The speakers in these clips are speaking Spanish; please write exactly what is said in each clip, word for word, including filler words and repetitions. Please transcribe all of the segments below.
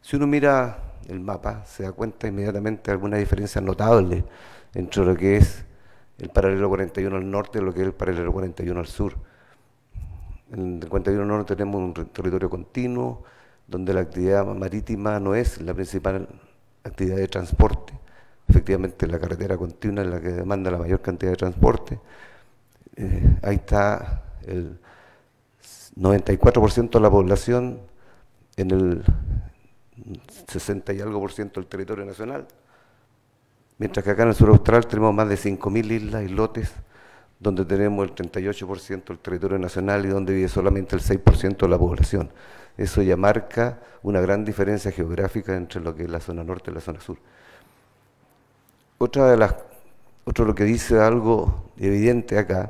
Si uno mira el mapa, se da cuenta inmediatamente de alguna diferencia notable entre lo que es el paralelo cuarenta y uno al norte y lo que es el paralelo cuarenta y uno al sur. En el cuarenta y uno al norte tenemos un territorio continuo, donde la actividad marítima no es la principal actividad de transporte. Efectivamente, la carretera continua es la que demanda la mayor cantidad de transporte. Eh, ahí está el noventa y cuatro por ciento de la población en el sesenta y algo por ciento del territorio nacional, mientras que acá en el sur austral tenemos más de cinco mil islas, islotes, donde tenemos el treinta y ocho por ciento del territorio nacional y donde vive solamente el seis por ciento de la población. Eso ya marca una gran diferencia geográfica entre lo que es la zona norte y la zona sur. Otra de las, otro lo que dice algo evidente acá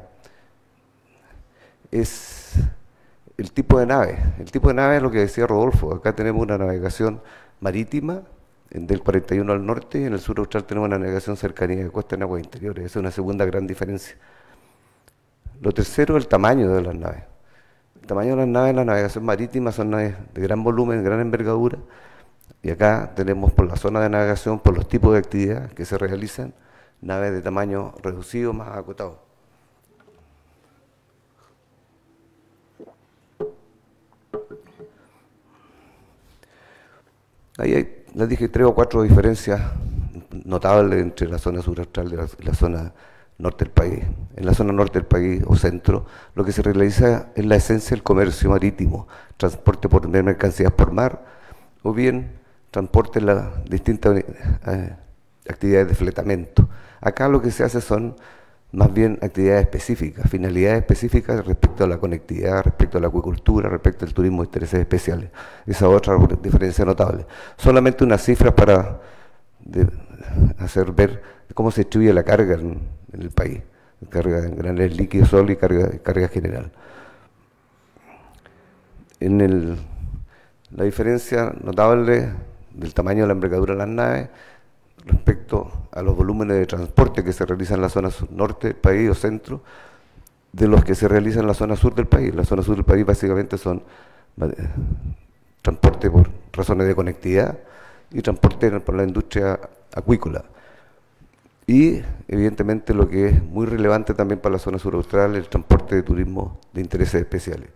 es el tipo de nave. El tipo de nave es lo que decía Rodolfo. Acá tenemos una navegación marítima del cuarenta y uno al norte y en el sur austral tenemos una navegación cercanía de costa en aguas interiores. Esa es una segunda gran diferencia. Lo tercero es el tamaño de las naves. El tamaño de las naves en la navegación marítima son naves de gran volumen, gran envergadura, y acá tenemos por la zona de navegación, por los tipos de actividad que se realizan, naves de tamaño reducido, más acotado. Ahí hay, les dije, tres o cuatro diferencias notables entre la zona sur austral y la, la zona norte del país. En la zona norte del país o centro, lo que se realiza es la esencia del comercio marítimo, transporte por mercancías por mar, o bien transporte en las distintas eh, actividades de fletamento. Acá lo que se hace son más bien actividades específicas, finalidades específicas respecto a la conectividad, respecto a la acuicultura, respecto al turismo de intereses especiales. Esa otra diferencia notable. Solamente unas cifras para de, hacer ver cómo se distribuye la carga en, en el país. Carga en graneles líquidos, sólidos y carga, carga general. En el, la diferencia notable del tamaño de la envergadura de las naves respecto a los volúmenes de transporte que se realizan en la zona norte del país o centro, de los que se realizan en la zona sur del país. La zona sur del país básicamente son eh, transporte por razones de conectividad y transporte por la industria acuícola. Y evidentemente lo que es muy relevante también para la zona sur austral, el transporte de turismo de intereses especiales.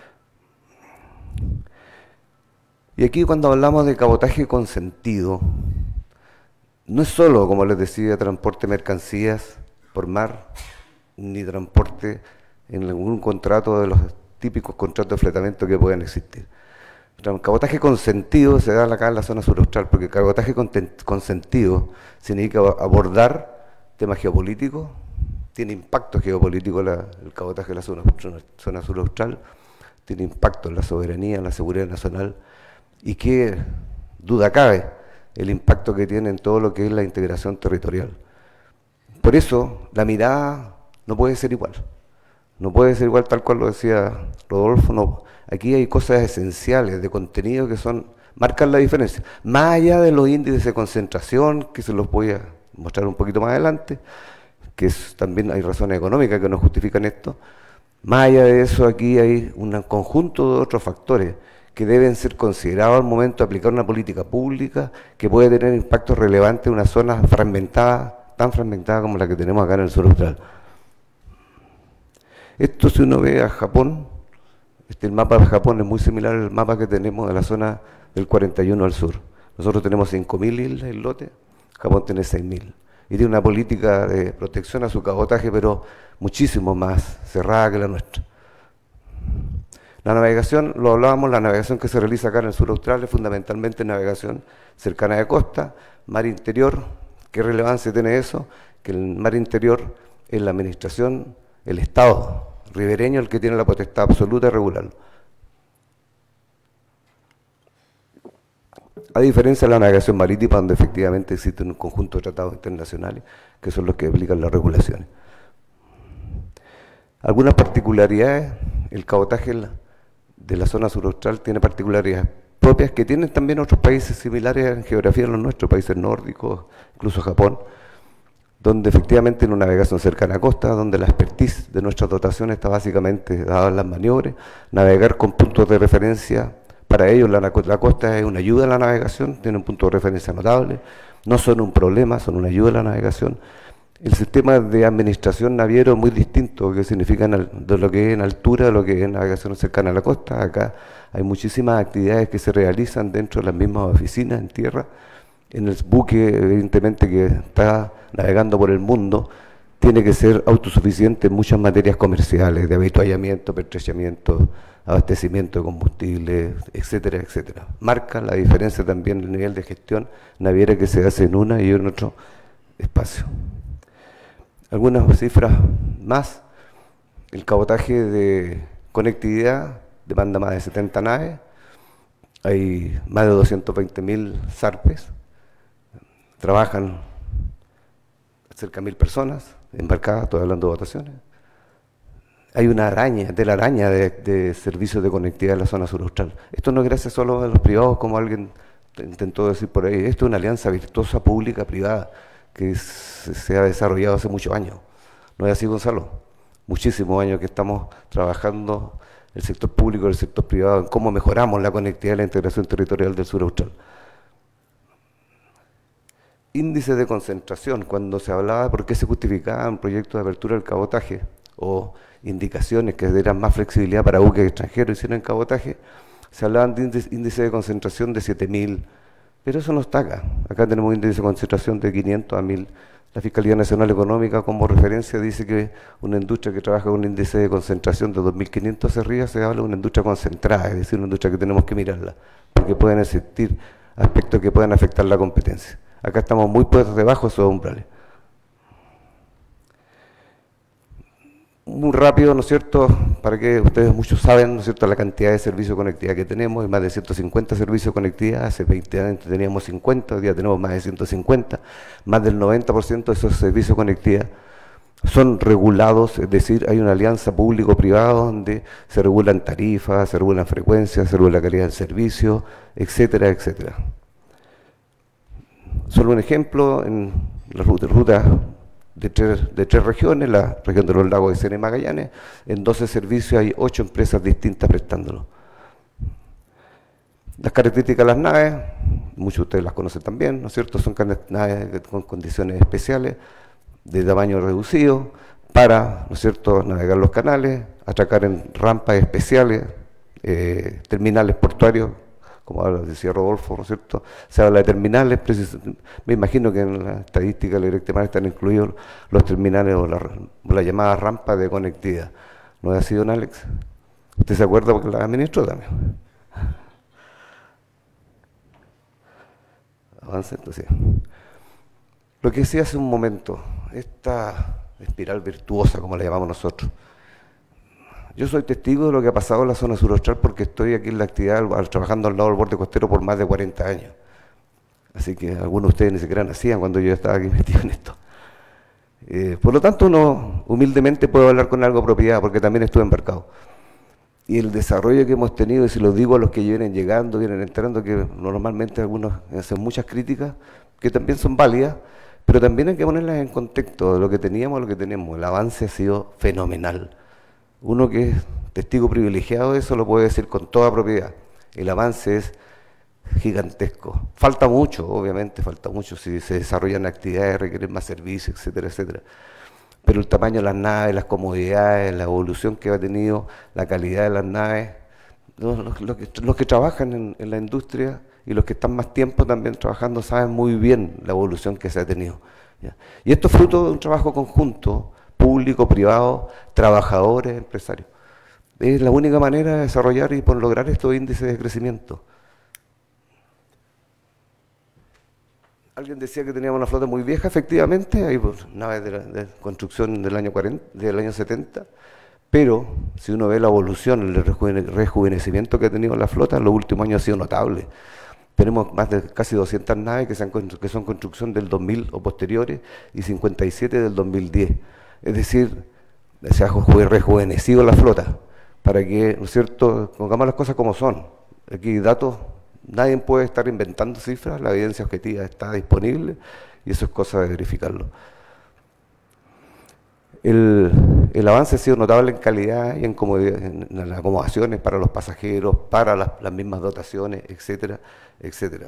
Y aquí cuando hablamos de cabotaje consentido, no es solo, como les decía, transporte de mercancías por mar, ni transporte en algún contrato de los típicos contratos de fletamento que puedan existir. El cabotaje consentido se da acá en la zona sur austral, porque el cabotaje consentido significa abordar temas geopolíticos, tiene impacto geopolítico la, el cabotaje de la zona, zona sur austral, tiene impacto en la soberanía, en la seguridad nacional, y qué duda cabe el impacto que tiene en todo lo que es la integración territorial. Por eso, la mirada no puede ser igual. No puede ser igual tal cual lo decía Rodolfo. No. Aquí hay cosas esenciales de contenido que son marcan la diferencia. Más allá de los índices de concentración, que se los voy a mostrar un poquito más adelante, que es, también hay razones económicas que nos justifican esto. Más allá de eso, aquí hay un conjunto de otros factores que deben ser considerados al momento de aplicar una política pública que puede tener impactos relevantes en una zona fragmentada, tan fragmentada como la que tenemos acá en el sur austral. Esto, si uno ve a Japón, este, el mapa de Japón es muy similar al mapa que tenemos de la zona del cuarenta y uno al sur. Nosotros tenemos cinco mil islas, islotes, Japón tiene seis mil. Y tiene una política de protección a su cabotaje, pero muchísimo más cerrada que la nuestra. La navegación, lo hablábamos, la navegación que se realiza acá en el sur austral es fundamentalmente navegación cercana de costa, mar interior. ¿Qué relevancia tiene eso? Que el mar interior es la administración, el Estado ribereño el que tiene la potestad absoluta de regularlo. A diferencia de la navegación marítima, donde efectivamente existen un conjunto de tratados internacionales que son los que aplican las regulaciones. Algunas particularidades, el cabotaje de la zona sur austral tiene particularidades propias que tienen también otros países similares en geografía a los nuestros, países nórdicos, incluso Japón, donde efectivamente en una navegación cercana a costa, donde la expertise de nuestra dotación está básicamente dada en las maniobras, navegar con puntos de referencia para ellos la, la costa es una ayuda a la navegación, tiene un punto de referencia notable, no son un problema, son una ayuda a la navegación. El sistema de administración naviero es muy distinto, que significa de lo que es en altura, de lo que es en navegación cercana a la costa. Acá hay muchísimas actividades que se realizan dentro de las mismas oficinas en tierra. En el buque, evidentemente, que está navegando por el mundo, tiene que ser autosuficiente en muchas materias comerciales, de avituallamiento, pertrechamiento, abastecimiento de combustible, etcétera, etcétera. Marca la diferencia también el nivel de gestión naviera que se hace en una y en otro espacio. Algunas cifras más. El cabotaje de conectividad demanda más de setenta naves, hay más de doscientos veinte mil zarpes, trabajan cerca de mil personas embarcadas, estoy hablando de votaciones. Hay una araña, de la araña de, de servicios de conectividad en la zona sur austral. Esto no es gracias solo a los privados, como alguien intentó decir por ahí. Esto es una alianza virtuosa pública-privada que se, se ha desarrollado hace muchos años. ¿No es así, Gonzalo? Muchísimos años que estamos trabajando el sector público y el sector privado en cómo mejoramos la conectividad y la integración territorial del sur austral. Índice de concentración, cuando se hablaba de por qué se justificaban proyectos de apertura del cabotaje o indicaciones que dieran más flexibilidad para buques extranjeros hicieron cabotaje, se hablaban de índice, índice de concentración de siete mil, pero eso no está acá. Acá tenemos un índice de concentración de quinientos a mil. La Fiscalía Nacional Económica, como referencia, dice que una industria que trabaja con un índice de concentración de dos mil quinientos hacia arriba se habla de una industria concentrada, es decir, una industria que tenemos que mirarla, porque pueden existir aspectos que puedan afectar la competencia. Acá estamos muy por debajo de esos umbrales. Muy rápido, ¿no es cierto?, para que ustedes muchos saben, ¿no es cierto?, la cantidad de servicios de conectividad que tenemos, hay más de ciento cincuenta servicios de conectividad, hace veinte años teníamos cincuenta, hoy día tenemos más de ciento cincuenta, más del noventa por ciento de esos servicios de conectividad son regulados, es decir, hay una alianza público-privada donde se regulan tarifas, se regulan frecuencias, se regula la calidad del servicio, etcétera, etcétera. Solo un ejemplo, en la ruta, ruta de, tres, de tres regiones, la región de los lagos de Sena y Magallanes, en doce servicios hay ocho empresas distintas prestándolo. Las características de las naves, muchos de ustedes las conocen también, ¿no es cierto? Son naves con condiciones especiales, de tamaño reducido, para, ¿no es cierto?, navegar los canales, atracar en rampas especiales, eh, terminales portuarios, como decía Rodolfo, ¿no es cierto? Se habla de terminales, me imagino que en la estadística del Directemar están incluidos los terminales o la, la llamada rampa de conectividad. ¿No es así, don Alex? ¿Usted se acuerda porque la administró también? Avance, entonces. Lo que decía hace un momento, esta espiral virtuosa, como la llamamos nosotros. Yo soy testigo de lo que ha pasado en la zona sur austral porque estoy aquí en la actividad, al, trabajando al lado del borde costero por más de cuarenta años. Así que algunos de ustedes ni siquiera nacían cuando yo estaba aquí metido en esto. Eh, por lo tanto, uno humildemente puedo hablar con algo de propiedad porque también estuve embarcado. Y el desarrollo que hemos tenido, y si lo digo a los que vienen llegando, vienen entrando, que normalmente algunos hacen muchas críticas, que también son válidas, pero también hay que ponerlas en contexto de lo que teníamos a lo que tenemos. El avance ha sido fenomenal. Uno que es testigo privilegiado de eso lo puede decir con toda propiedad. El avance es gigantesco. Falta mucho, obviamente, falta mucho. Si se desarrollan actividades, requieren más servicios, etcétera, etcétera. Pero el tamaño de las naves, las comodidades, la evolución que ha tenido, la calidad de las naves, los, los, los, que, los que trabajan en, en la industria y los que están más tiempo también trabajando saben muy bien la evolución que se ha tenido, ¿ya? Y esto es fruto de un trabajo conjunto, público, privado, trabajadores, empresarios. Es la única manera de desarrollar y por lograr estos índices de crecimiento. Alguien decía que teníamos una flota muy vieja, efectivamente, hay pues, naves de, la, de construcción del año, cuarenta, del año setenta, pero si uno ve la evolución, el rejuvenecimiento que ha tenido la flota, en los últimos años ha sido notable. Tenemos más de casi doscientas naves que, sean, que son construcción del dos mil o posteriores y cincuenta y siete del dos mil diez. Es decir, se ha rejuvenecido la flota para que, ¿no es cierto?, pongamos las cosas como son. Aquí hay datos, nadie puede estar inventando cifras, la evidencia objetiva está disponible y eso es cosa de verificarlo. El, el avance ha sido notable en calidad y en, comodidad, en, en las acomodaciones para los pasajeros, para las, las mismas dotaciones, etcétera, etcétera.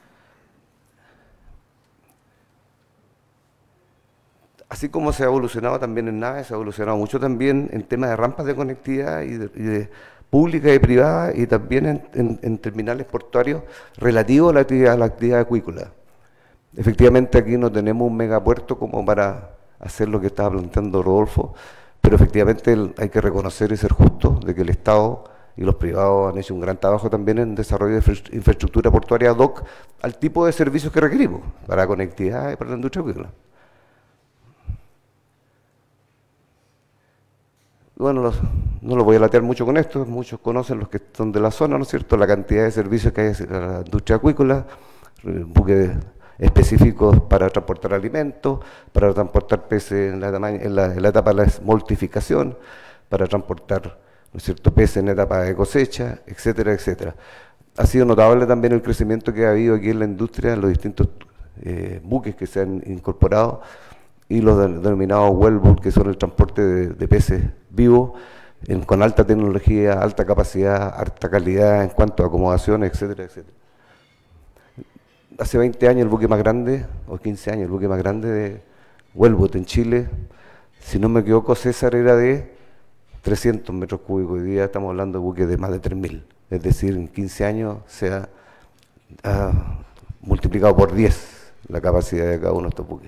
Así como se ha evolucionado también en naves, se ha evolucionado mucho también en temas de rampas de conectividad y de, y de pública y privada, y también en, en, en terminales portuarios relativos a la actividad, a la actividad acuícola. Efectivamente aquí no tenemos un megapuerto como para hacer lo que estaba planteando Rodolfo, pero efectivamente el, hay que reconocer y ser justo de que el Estado y los privados han hecho un gran trabajo también en desarrollo de infraestructura portuaria ad hoc al tipo de servicios que requerimos para conectividad y para la industria acuícola. Bueno, los, no lo voy a latear mucho con esto, muchos conocen los que son de la zona, ¿no es cierto?, la cantidad de servicios que hay en la industria acuícola, buques específicos para transportar alimentos, para transportar peces en la, en la, en la etapa de la multificación, para transportar, ¿no es cierto?, peces en la etapa de cosecha, etcétera, etcétera. Ha sido notable también el crecimiento que ha habido aquí en la industria, en los distintos eh, buques que se han incorporado, y los denominados wellboat, que son el transporte de, de peces vivos, en, con alta tecnología, alta capacidad, alta calidad en cuanto a acomodaciones, etcétera, etcétera. Hace veinte años el buque más grande, o quince años, el buque más grande de wellboat en Chile, si no me equivoco, César, era de trescientos metros cúbicos. Hoy día estamos hablando de buques de más de tres mil. Es decir, en quince años se ha, ha multiplicado por diez la capacidad de cada uno de estos buques.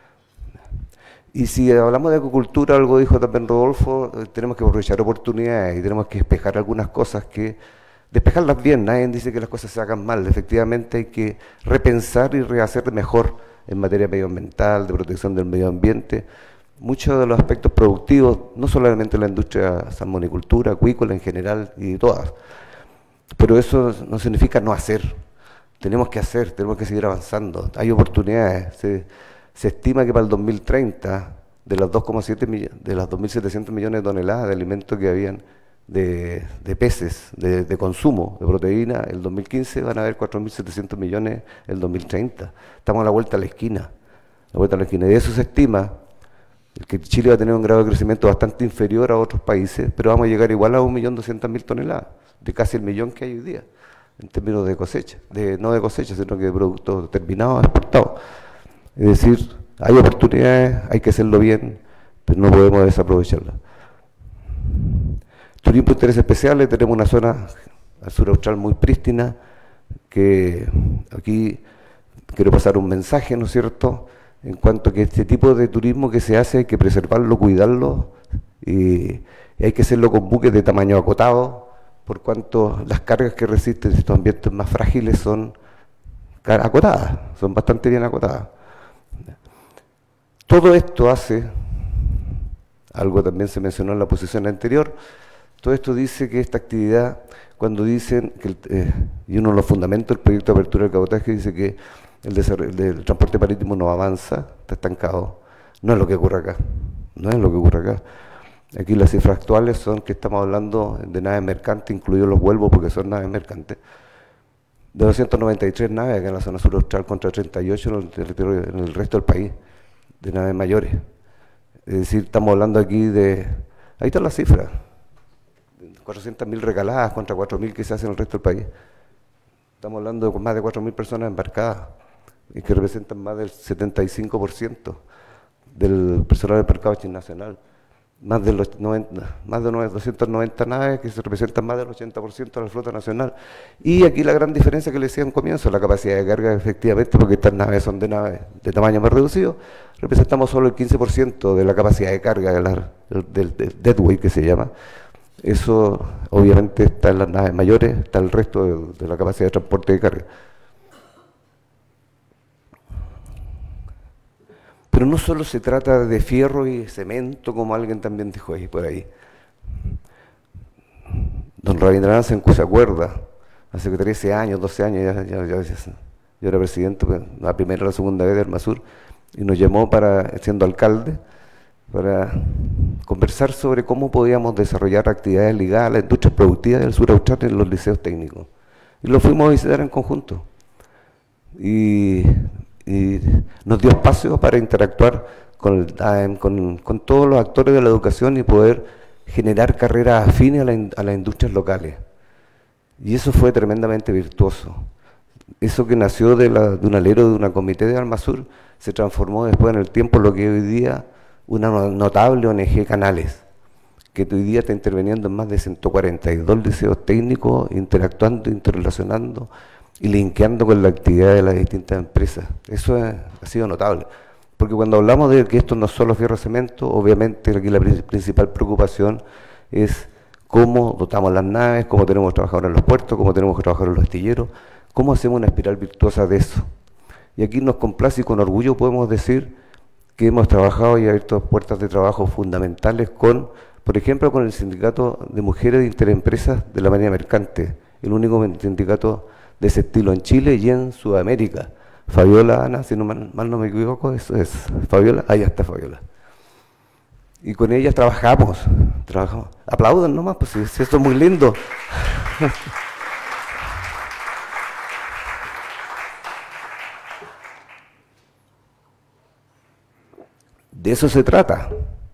Y si hablamos de acuicultura, algo dijo también Rodolfo, tenemos que aprovechar oportunidades y tenemos que despejar algunas cosas que, despejarlas bien, nadie dice que las cosas se hagan mal, efectivamente hay que repensar y rehacer mejor en materia medioambiental, de protección del medio ambiente, muchos de los aspectos productivos, no solamente la industria salmonicultura, acuícola en general y todas, pero eso no significa no hacer, tenemos que hacer, tenemos que seguir avanzando, hay oportunidades, se, Se estima que para el dos mil treinta, de las dos coma siete millones, de las dos mil setecientos millones de toneladas de alimentos que habían de, de peces, de, de consumo de proteína, el dos mil quince van a haber cuatro mil setecientos millones el dos mil treinta. Estamos a la vuelta a la esquina. La vuelta a la esquina. Y de eso se estima que Chile va a tener un grado de crecimiento bastante inferior a otros países, pero vamos a llegar igual a un millón doscientas mil toneladas, de casi el millón que hay hoy día, en términos de cosecha, de, no de cosecha, sino que de productos terminados exportados. Es decir, hay oportunidades, hay que hacerlo bien, pero no podemos desaprovecharlas. Turismo de interés especiales, tenemos una zona al sur austral muy prístina, que aquí quiero pasar un mensaje, ¿no es cierto?, en cuanto a que este tipo de turismo que se hace hay que preservarlo, cuidarlo, y, y hay que hacerlo con buques de tamaño acotado, por cuanto las cargas que resisten estos ambientes más frágiles son acotadas, son bastante bien acotadas. Todo esto hace, algo también se mencionó en la posición anterior, todo esto dice que esta actividad, cuando dicen, que el, eh, y uno de los fundamentos del proyecto de apertura del cabotaje dice que el, el, el transporte marítimo no avanza, está estancado, no es lo que ocurre acá, no es lo que ocurre acá. Aquí las cifras actuales son que estamos hablando de naves mercantes, incluidos los vuelvos porque son naves mercantes, de doscientas noventa y tres naves acá en la zona sur austral contra treinta y ocho en el, territorio, en el resto del país, de naves mayores. Es decir, estamos hablando aquí de, ahí están las cifras, cuatrocientas mil recaladas contra cuatro mil que se hacen en el resto del país. Estamos hablando de más de cuatro mil personas embarcadas, y que representan más del setenta y cinco por ciento del personal del mercado internacional. Más de, los noventa, más de doscientas noventa naves que se representan más del ochenta por ciento de la flota nacional. Y aquí la gran diferencia que les decía en comienzo, la capacidad de carga, efectivamente, porque estas naves son de naves de tamaño más reducido, representamos solo el quince por ciento de la capacidad de carga de la, del, del, del deadweight que se llama. Eso obviamente está en las naves mayores, está el resto de, de la capacidad de transporte de carga. Pero no solo se trata de fierro y cemento, como alguien también dijo ahí por ahí. Don Rabindranath se acuerda, hace trece años, doce años, ya, ya, ya, ya, yo era presidente, la primera o la segunda vez de Armasur, y nos llamó para, siendo alcalde, para conversar sobre cómo podíamos desarrollar actividades ligadas a la industria productiva del sur austral en los liceos técnicos. Y lo fuimos a visitar en conjunto. Y... y nos dio espacio para interactuar con el D A E M, con, con todos los actores de la educación y poder generar carreras afines a, la, a las industrias locales. Y eso fue tremendamente virtuoso. Eso que nació de, la, de un alero de una comité de Almasur se transformó después en el tiempo en lo que hoy día una notable O N G Canales, que hoy día está interviniendo en más de ciento cuarenta y dos liceos técnicos, interactuando, interrelacionando y linkeando con la actividad de las distintas empresas. Eso es, ha sido notable, porque cuando hablamos de que esto no es solo fierro cemento, obviamente aquí la principal preocupación es cómo dotamos las naves, cómo tenemos trabajadores en los puertos, cómo tenemos que trabajar en los astilleros, cómo hacemos una espiral virtuosa de eso. Y aquí nos complace y con orgullo podemos decir que hemos trabajado y abierto puertas de trabajo fundamentales con, por ejemplo, con el Sindicato de Mujeres de Interempresas de la Marina Mercante, el único sindicato de ese estilo en Chile y en Sudamérica. Fabiola, Ana, si no mal, mal no me equivoco, eso es Fabiola, ahí está Fabiola. Y con ellas trabajamos, trabajamos. Aplaudan nomás, pues si, si esto es muy lindo. De eso se trata.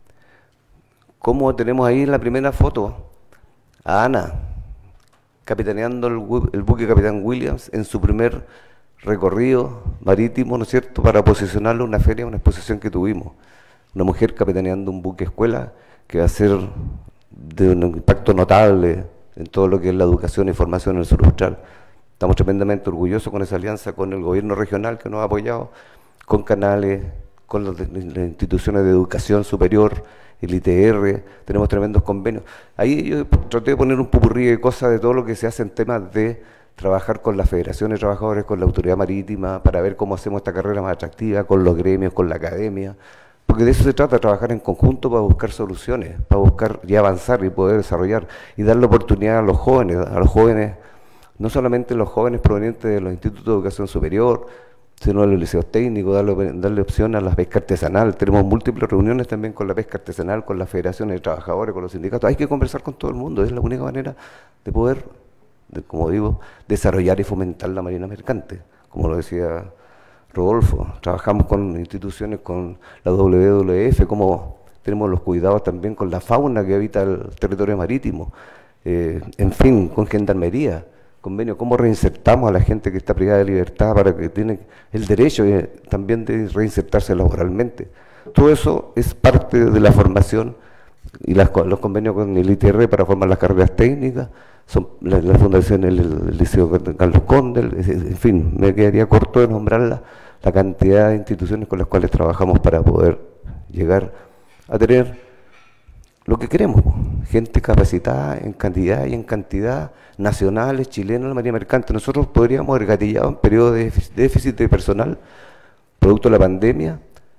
Como tenemos ahí en la primera foto a Ana, capitaneando el, el buque Capitán Williams en su primer recorrido marítimo, ¿no es cierto?, para posicionarlo en una feria, una exposición que tuvimos. Una mujer capitaneando un buque escuela que va a ser de un impacto notable en todo lo que es la educación y formación en el sur austral. Estamos tremendamente orgullosos con esa alianza con el gobierno regional que nos ha apoyado, con Canales, con las, las instituciones de educación superior, el I T R, tenemos tremendos convenios. Ahí yo traté de poner un popurrí de cosas de todo lo que se hace en temas de trabajar con las federaciones de trabajadores, con la autoridad marítima, para ver cómo hacemos esta carrera más atractiva, con los gremios, con la academia, porque de eso se trata, trabajar en conjunto para buscar soluciones, para buscar y avanzar y poder desarrollar y darle oportunidad a los jóvenes, a los jóvenes, no solamente los jóvenes provenientes de los institutos de educación superior, sino a los liceos técnicos, darle, darle opción a la pesca artesanal. Tenemos múltiples reuniones también con la pesca artesanal, con las federaciones de trabajadores, con los sindicatos. Hay que conversar con todo el mundo, es la única manera de poder, de, como digo, desarrollar y fomentar la marina mercante, como lo decía Rodolfo. Trabajamos con instituciones, con la W W F, como tenemos los cuidados también con la fauna que habita el territorio marítimo, eh, en fin, con gendarmería, convenio, cómo reinsertamos a la gente que está privada de libertad para que tiene el derecho eh, también de reinsertarse laboralmente. Todo eso es parte de la formación y las, los convenios con el I T R para formar las carreras técnicas, son la, la fundación del el Liceo Carlos Conde, en fin, me quedaría corto de nombrar la, la cantidad de instituciones con las cuales trabajamos para poder llegar a tener lo que queremos, gente capacitada en cantidad y en cantidad, nacionales, chilenos, la marina mercante. Nosotros podríamos haber gatillado en periodo de déficit de personal, producto de la pandemia.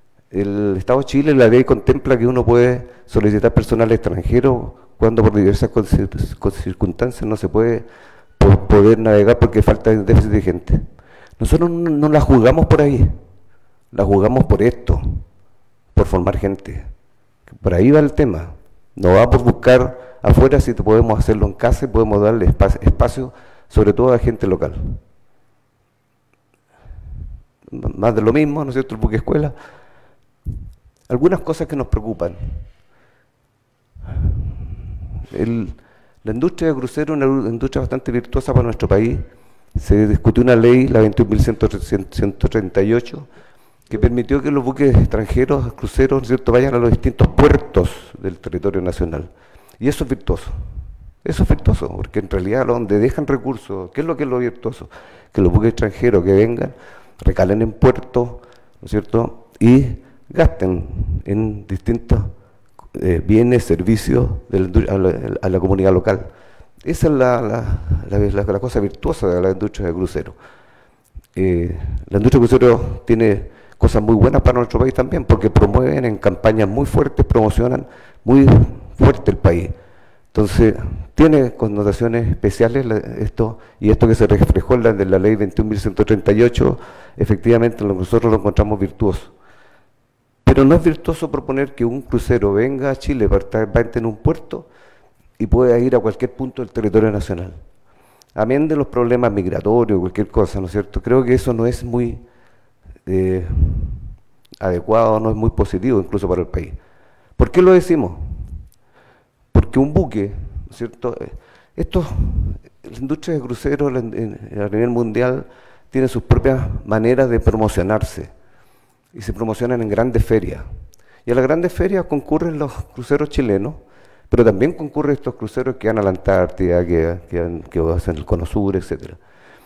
El Estado de Chile, la ley contempla que uno puede solicitar personal extranjero cuando por diversas circunstancias no se puede poder navegar porque falta déficit de gente. Nosotros no, no la jugamos por ahí, la jugamos por esto, por formar gente. Por ahí va el tema. No va por buscar afuera si podemos hacerlo en casa y podemos darle espacio, espacio sobre todo a gente local. Más de lo mismo, ¿no es cierto?, el buque escuela. Algunas cosas que nos preocupan. El, la industria de crucero es una industria bastante virtuosa para nuestro país. Se discutió una ley, la veintiún mil ciento treinta y ocho, que permitió que los buques extranjeros, cruceros, ¿no es cierto?, vayan a los distintos puertos del territorio nacional. Y eso es virtuoso. Eso es virtuoso, porque en realidad donde dejan recursos, ¿qué es lo que es lo virtuoso? Que los buques extranjeros que vengan, recalen en puertos, ¿no es cierto?, y gasten en distintos eh, bienes, servicios de la, a, la, a la comunidad local. Esa es la, la, la, la, la cosa virtuosa de la industria de crucero. Eh, la industria de crucero tiene cosas muy buenas para nuestro país también, porque promueven en campañas muy fuertes, promocionan muy fuerte el país. Entonces, tiene connotaciones especiales esto, y esto que se reflejó en la, de la ley veintiún mil ciento treinta y ocho, efectivamente nosotros lo encontramos virtuoso. Pero no es virtuoso proponer que un crucero venga a Chile para estar en un puerto y pueda ir a cualquier punto del territorio nacional. Amén de los problemas migratorios, cualquier cosa, ¿no es cierto? Creo que eso no es muy... Eh, adecuado, no es muy positivo incluso para el país. ¿Por qué lo decimos? Porque un buque, ¿no es cierto? Esto, la industria de cruceros a nivel mundial tiene sus propias maneras de promocionarse y se promocionan en grandes ferias. Y a las grandes ferias concurren los cruceros chilenos, pero también concurren estos cruceros que van a la Antártida, que, que, que hacen el Cono Sur, etcétera.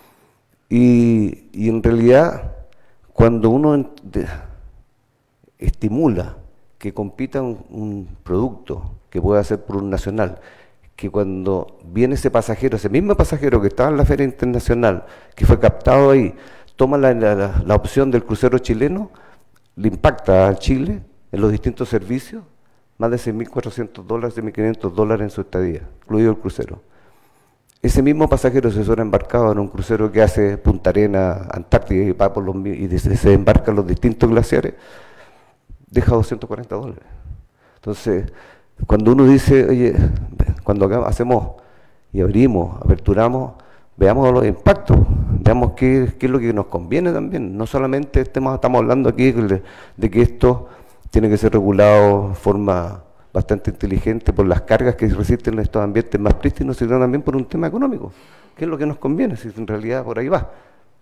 Y, y en realidad, cuando uno de, estimula que compita un, un producto que pueda ser por un nacional, que cuando viene ese pasajero, ese mismo pasajero que estaba en la feria internacional, que fue captado ahí, toma la, la, la opción del crucero chileno, le impacta a Chile en los distintos servicios, más de seis mil cuatrocientos dólares, seis mil quinientos dólares en su estadía, incluido el crucero. Ese mismo pasajero se suena embarcado en un crucero que hace Punta Arena, Antártida y, va por los, y se embarca en los distintos glaciares, deja doscientos cuarenta dólares. Entonces, cuando uno dice, oye, cuando acá hacemos y abrimos, aperturamos, veamos los impactos, veamos qué, qué es lo que nos conviene también. No solamente estemos, estamos hablando aquí de, de que esto tiene que ser regulado de forma bastante inteligente por las cargas que resisten en estos ambientes más prístinos, sino también por un tema económico. ¿Qué es lo que nos conviene? Si en realidad por ahí va.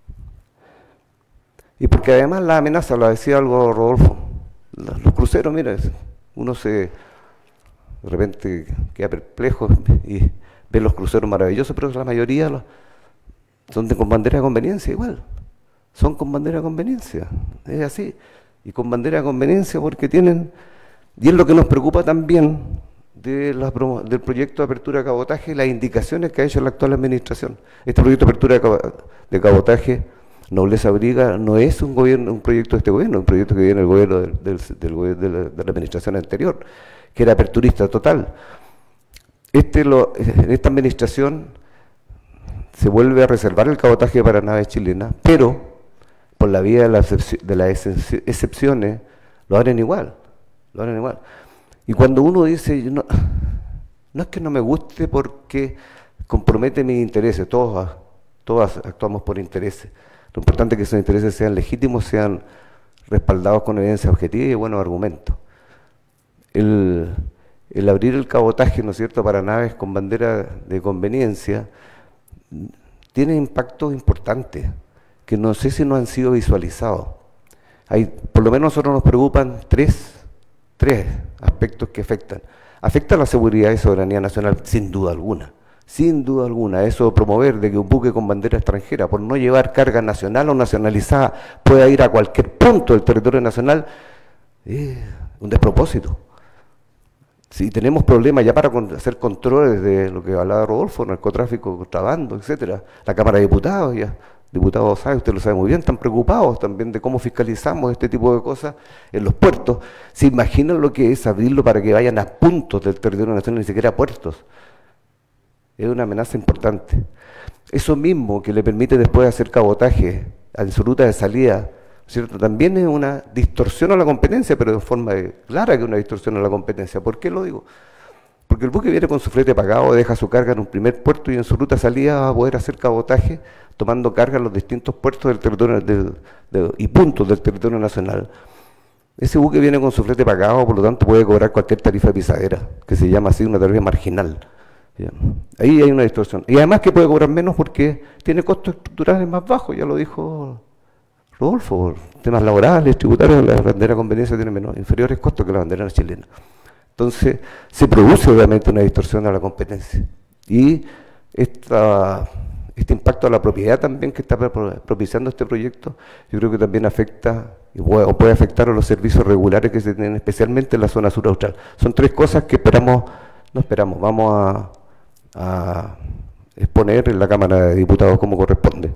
Y porque además la amenaza, lo decía algo Rodolfo, los cruceros, mira, uno se de repente queda perplejo y ve los cruceros maravillosos, pero la mayoría los, son de, con bandera de conveniencia igual, son con bandera de conveniencia, es así, y con bandera de conveniencia porque tienen, y es lo que nos preocupa también de la, del proyecto de apertura de cabotaje, las indicaciones que ha hecho la actual administración. Este proyecto de apertura de cabotaje, Nobleza Briga, no es un gobierno, un proyecto de este gobierno, un proyecto que viene del gobierno del, del, del, de, la, de la administración anterior, que era aperturista total. Este lo, en esta administración se vuelve a reservar el cabotaje para naves chilenas, pero por la vía de, la de las excepciones lo harán igual, lo harán igual. Y cuando uno dice, no, no es que no me guste porque compromete mis intereses, todos, todos actuamos por intereses. Lo importante es que esos intereses sean legítimos, sean respaldados con evidencia objetiva y buenos argumentos. El, el abrir el cabotaje, ¿no es cierto?, para naves con bandera de conveniencia, tiene impactos importantes, que no sé si no han sido visualizados. Hay, por lo menos a nosotros nos preocupan tres, tres aspectos que afectan. Afecta la seguridad y soberanía nacional, sin duda alguna. Sin duda alguna, eso de promover de que un buque con bandera extranjera, por no llevar carga nacional o nacionalizada, pueda ir a cualquier punto del territorio nacional, es un despropósito. Si tenemos problemas ya para hacer controles de lo que hablaba Rodolfo, narcotráfico, contrabando, etcétera, la Cámara de Diputados, ya, diputados sabe, usted lo sabe muy bien, están preocupados también de cómo fiscalizamos este tipo de cosas en los puertos. ¿Se imaginan lo que es abrirlo para que vayan a puntos del territorio nacional, ni siquiera a puertos? Es una amenaza importante. Eso mismo que le permite después hacer cabotaje en su ruta de salida, ¿cierto? También es una distorsión a la competencia, pero de forma clara que es una distorsión a la competencia. ¿Por qué lo digo? Porque el buque viene con su flete pagado, deja su carga en un primer puerto y en su ruta de salida va a poder hacer cabotaje tomando carga en los distintos puertos del territorio del, de, y puntos del territorio nacional. Ese buque viene con su flete pagado, por lo tanto puede cobrar cualquier tarifa de pisadera, que se llama así una tarifa marginal. ¿Ya? Ahí hay una distorsión. Y además que puede cobrar menos porque tiene costos estructurales más bajos, ya lo dijo Rodolfo, temas laborales, tributarios, la bandera de conveniencia tiene menos, inferiores costos que la bandera chilena. Entonces, se produce obviamente una distorsión a la competencia. Y esta, este impacto a la propiedad también que está propiciando este proyecto, yo creo que también afecta, o puede afectar a los servicios regulares que se tienen, especialmente en la zona sur austral. Son tres cosas que esperamos, no esperamos, vamos a, a exponer en la Cámara de Diputados como corresponde.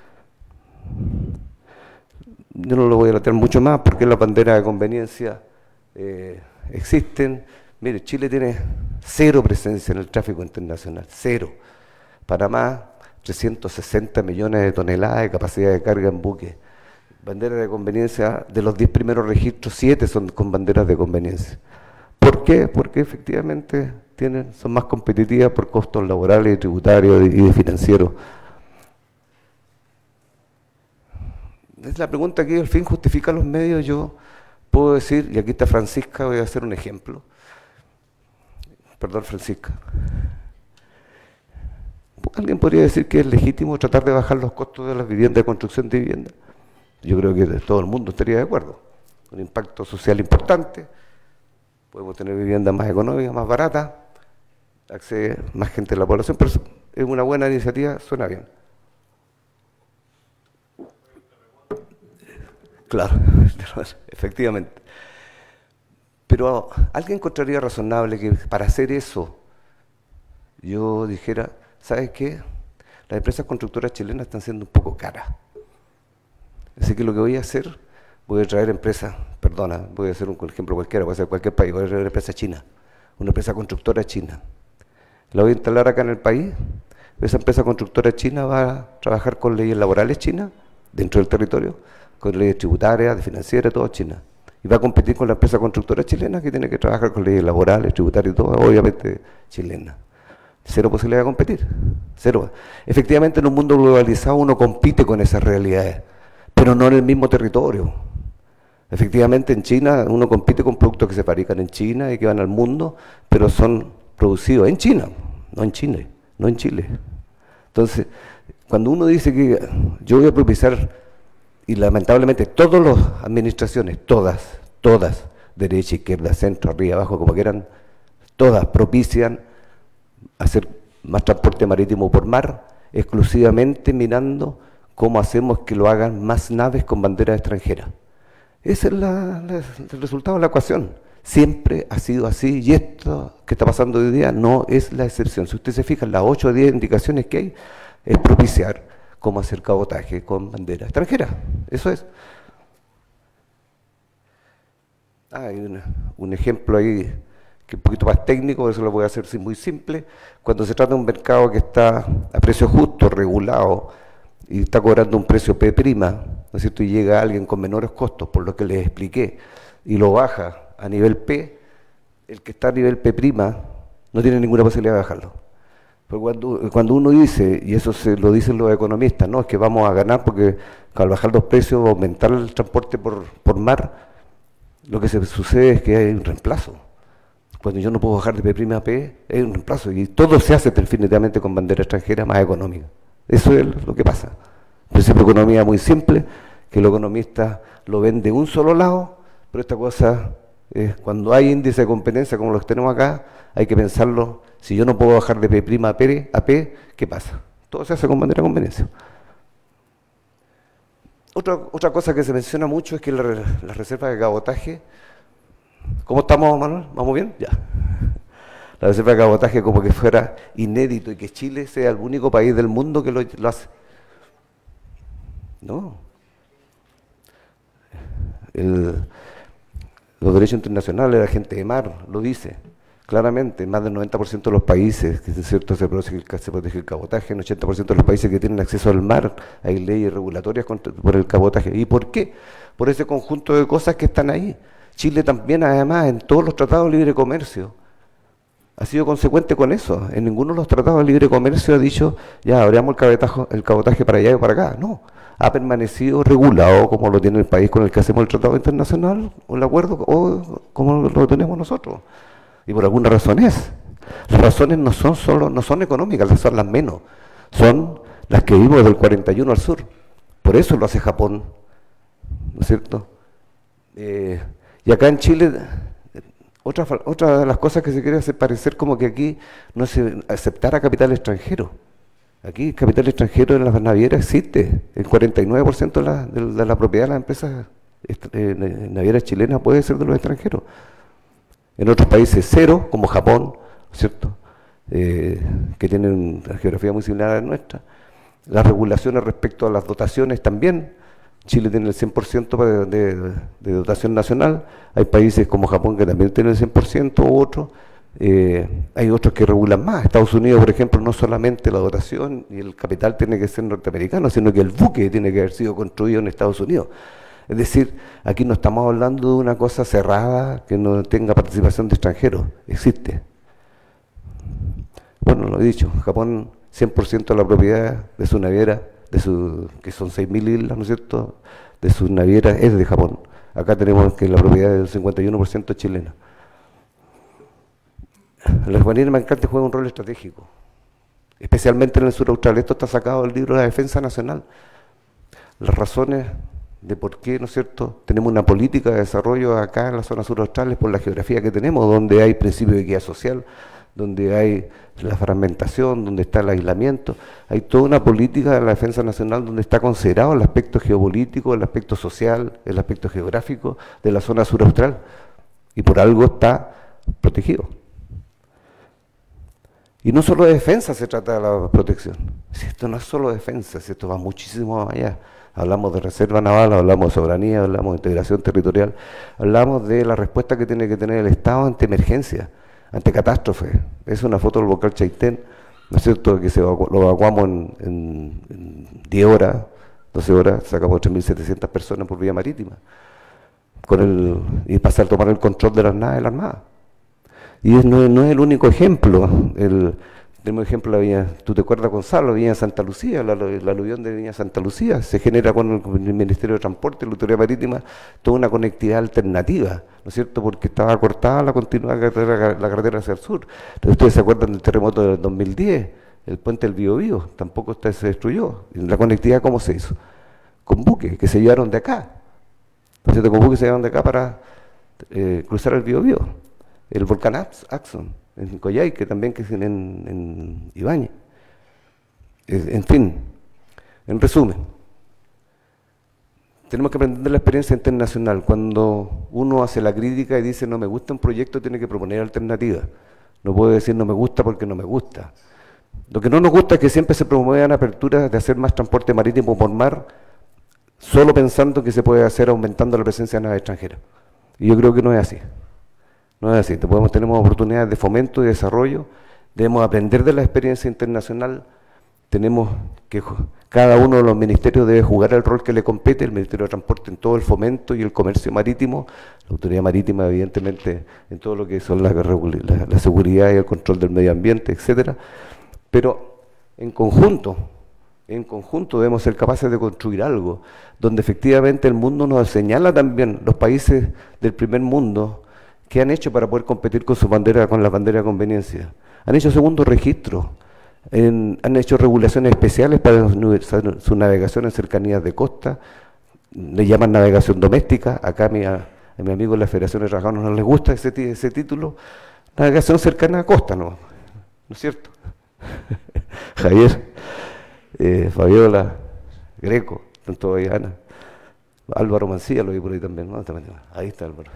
Yo no lo voy a tratar mucho más porque las banderas de conveniencia eh, existen. Mire, Chile tiene cero presencia en el tráfico internacional, cero. Panamá, trescientos sesenta millones de toneladas de capacidad de carga en buques. Banderas de conveniencia, de los diez primeros registros, siete son con banderas de conveniencia. ¿Por qué? Porque efectivamente tienen, son más competitivas por costos laborales, tributarios y de financieros. Es la pregunta que el fin justifica los medios. Yo puedo decir, y aquí está Francisca, voy a hacer un ejemplo. Perdón, Francisca. ¿Alguien podría decir que es legítimo tratar de bajar los costos de las viviendas, de construcción de viviendas? Yo creo que todo el mundo estaría de acuerdo. Un impacto social importante, podemos tener viviendas más económicas, más baratas, accede más gente a la población, pero es una buena iniciativa, suena bien. Claro, efectivamente. Pero ¿alguien encontraría razonable que para hacer eso yo dijera, ¿sabes qué? Las empresas constructoras chilenas están siendo un poco caras. Así que lo que voy a hacer, voy a traer empresas, perdona, voy a hacer un ejemplo cualquiera, voy a hacer cualquier país, voy a traer una empresa china, una empresa constructora china. La voy a instalar acá en el país, esa empresa constructora china va a trabajar con leyes laborales chinas, dentro del territorio, con leyes tributarias, de financieras, todo China. Y va a competir con la empresa constructora chilena que tiene que trabajar con leyes laborales, tributarias y todo, obviamente chilena. Cero posibilidad de competir, cero. Efectivamente en un mundo globalizado uno compite con esas realidades, pero no en el mismo territorio. Efectivamente en China uno compite con productos que se fabrican en China y que van al mundo, pero son producidos en China, no en Chile, no en Chile. Entonces, cuando uno dice que yo voy a propiciar, y lamentablemente todas las administraciones, todas, todas, derecha, izquierda, centro, arriba, abajo, como quieran, todas propician hacer más transporte marítimo por mar, exclusivamente mirando cómo hacemos que lo hagan más naves con bandera extranjera. Ese es la, la, el resultado de la ecuación. Siempre ha sido así y esto que está pasando hoy día no es la excepción. Si usted se fija en las ocho o diez indicaciones que hay, es propiciar cómo hacer cabotaje con bandera extranjera. Eso es. Ah, hay una, un ejemplo ahí que es un poquito más técnico, eso lo voy a hacer muy simple. Cuando se trata de un mercado que está a precio justo, regulado, y está cobrando un precio P', ¿no es cierto? Y llega alguien con menores costos, por lo que les expliqué, y lo baja a nivel P, el que está a nivel P' no tiene ninguna posibilidad de bajarlo. Pero cuando, cuando uno dice, y eso se lo dicen los economistas, no, es que vamos a ganar porque al bajar los precios, aumentar el transporte por, por mar, lo que se sucede es que hay un reemplazo. Cuando yo no puedo bajar de P' a P, hay un reemplazo, y todo se hace definitivamente con bandera extranjera más económica. Eso es lo que pasa. Principio de economía muy simple, que el economista lo ven de un solo lado, pero esta cosa, eh, cuando hay índice de competencia como los que tenemos acá, hay que pensarlo. Si yo no puedo bajar de P' a P, a P, ¿qué pasa? Todo se hace con bandera de conveniencia. Otra, otra cosa que se menciona mucho es que la, las reservas de cabotaje, ¿cómo estamos, Manuel? ¿Vamos bien? Ya. La reserva de cabotaje como que fuera inédito y que Chile sea el único país del mundo que lo, lo hace. No. El, los derechos internacionales, la gente de mar, lo dice claramente, más del noventa por ciento de los países que es cierto, se, protege el, se protege el cabotaje, en ochenta por ciento de los países que tienen acceso al mar, hay leyes regulatorias contra, por el cabotaje. ¿Y por qué? Por ese conjunto de cosas que están ahí. Chile también, además, en todos los tratados de libre comercio, ha sido consecuente con eso. En ninguno de los tratados de libre comercio ha dicho, ya, abramos el cabotaje, el cabotaje para allá y para acá. No, ha permanecido regulado como lo tiene el país con el que hacemos el tratado internacional, o el acuerdo, o como lo tenemos nosotros. Y por alguna razón es. Las razones no son solo, no son económicas, son las menos. Son las que vimos del cuarenta y uno al sur. Por eso lo hace Japón, ¿no es cierto? Eh, y acá en Chile, otra, otra de las cosas que se quiere hacer parecer como que aquí no se aceptara capital extranjero. Aquí capital extranjero en las navieras existe. El cuarenta y nueve por ciento de la, de, de la propiedad de las empresas eh, navieras chilenas puede ser de los extranjeros. En otros países cero, como Japón, ¿cierto? Eh, que tienen una geografía muy similar a la nuestra. Las regulaciones respecto a las dotaciones también. Chile tiene el cien por ciento de, de, de dotación nacional. Hay países como Japón que también tienen el cien por ciento u otros. Eh, hay otros que regulan más. Estados Unidos, por ejemplo, no solamente la dotación y el capital tiene que ser norteamericano, sino que el buque tiene que haber sido construido en Estados Unidos. Es decir, aquí no estamos hablando de una cosa cerrada que no tenga participación de extranjeros, existe. Bueno, lo he dicho, Japón, cien por ciento de la propiedad de su naviera, de su, que son seis mil islas, ¿no es cierto?, de sus navieras es de Japón. Acá tenemos que la propiedad del cincuenta y uno por ciento chilena. La urbanidad mercante juega un rol estratégico, especialmente en el sur austral. Esto está sacado del libro de la Defensa Nacional. Las razones de por qué, ¿no es cierto?, tenemos una política de desarrollo acá en la zona sur austral es por la geografía que tenemos, donde hay principio de equidad social, donde hay la fragmentación, donde está el aislamiento. Hay toda una política de la defensa nacional donde está considerado el aspecto geopolítico, el aspecto social, el aspecto geográfico de la zona sur austral, y por algo está protegido. Y no solo de defensa se trata de la protección. Si esto no es solo defensa, si esto va muchísimo más allá. Hablamos de reserva naval, hablamos de soberanía, hablamos de integración territorial, hablamos de la respuesta que tiene que tener el Estado ante emergencia, ante catástrofe. Es una foto del volcán Chaitén, ¿no es cierto?, que se evacu lo evacuamos en, en, en diez horas, doce horas, sacamos tres mil setecientas personas por vía marítima, con el, y pasar a tomar el control de las naves de la Armada. Y es, no, no es el único ejemplo. El, tenemos ejemplo la Viña, tú te acuerdas, Gonzalo, Viña Santa Lucía, la, la aluvión de Viña Santa Lucía, se genera con el, con el Ministerio de Transporte, la Autoridad Marítima, toda una conectividad alternativa, ¿no es cierto?, porque estaba cortada la continuidad de la, la carretera hacia el sur. Entonces, ustedes se acuerdan del terremoto del dos mil diez, el puente del Biobío, tampoco está, se destruyó. ¿La conectividad cómo se hizo? Con buques que se llevaron de acá, ¿no es cierto?, con buques que se llevaron de acá para eh, cruzar el Biobío. El volcán Axon, en Coyhaique, también que es en, en Ibañez. En fin, en resumen, tenemos que aprender la experiencia internacional. Cuando uno hace la crítica y dice no me gusta un proyecto, tiene que proponer alternativas. No puede decir no me gusta porque no me gusta. Lo que no nos gusta es que siempre se promuevan aperturas de hacer más transporte marítimo por mar, solo pensando que se puede hacer aumentando la presencia de naves extranjeras. Y yo creo que no es así. No es así, podemos, tenemos oportunidades de fomento y desarrollo, debemos aprender de la experiencia internacional, tenemos que cada uno de los ministerios debe jugar el rol que le compete, el Ministerio de Transporte en todo el fomento y el comercio marítimo, la Autoridad Marítima evidentemente en todo lo que son la, la, la seguridad y el control del medio ambiente, etcétera, pero en conjunto, en conjunto debemos ser capaces de construir algo, donde efectivamente el mundo nos señala también, los países del primer mundo, ¿qué han hecho para poder competir con su bandera, con la bandera de conveniencia? Han hecho segundo registro, en, han hecho regulaciones especiales para su, su navegación en cercanías de costa, le llaman navegación doméstica. Acá a mi, a, a mi amigo de la Federación de Trabajadores no les gusta ese, ese título, navegación cercana a costa, ¿no? ¿No es cierto? Javier, eh, Fabiola, Greco, tanto Ana, Álvaro Mancilla lo vi por ahí también, ¿no? Ahí está Álvaro.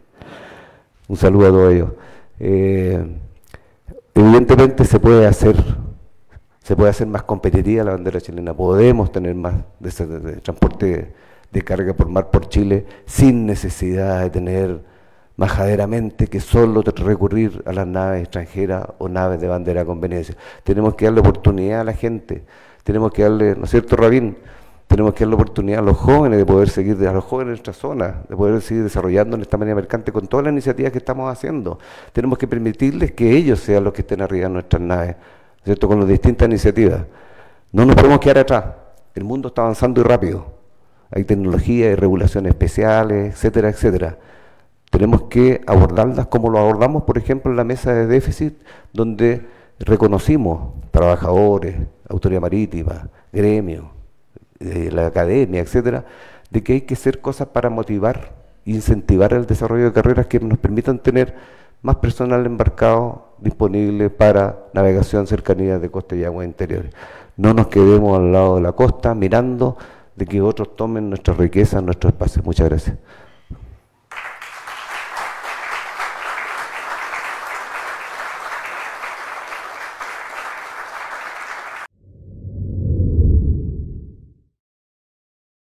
Un saludo a todos ellos. Eh, evidentemente se puede hacer, se puede hacer más competitiva la bandera chilena. Podemos tener más de, de, de transporte de, de carga por mar por Chile sin necesidad de tener majaderamente que solo recurrir a las naves extranjeras o naves de bandera de conveniencia. Tenemos que darle oportunidad a la gente. Tenemos que darle, ¿no es cierto, Rabín? Tenemos que dar la oportunidad a los jóvenes de poder seguir, a los jóvenes de nuestra zona, de poder seguir desarrollando en esta manera mercante con todas las iniciativas que estamos haciendo. Tenemos que permitirles que ellos sean los que estén arriba de nuestras naves, ¿cierto?, con las distintas iniciativas. No nos podemos quedar atrás. El mundo está avanzando y rápido. Hay tecnología, hay regulaciones especiales, etcétera, etcétera. Tenemos que abordarlas como lo abordamos, por ejemplo, en la mesa de déficit, donde reconocimos trabajadores, autoridad marítima, gremio, de la academia, etcétera, de que hay que hacer cosas para motivar e incentivar el desarrollo de carreras que nos permitan tener más personal embarcado disponible para navegación, cercanías de costa y aguas interiores. No nos quedemos al lado de la costa mirando de que otros tomen nuestra riqueza, nuestro espacio. Muchas gracias.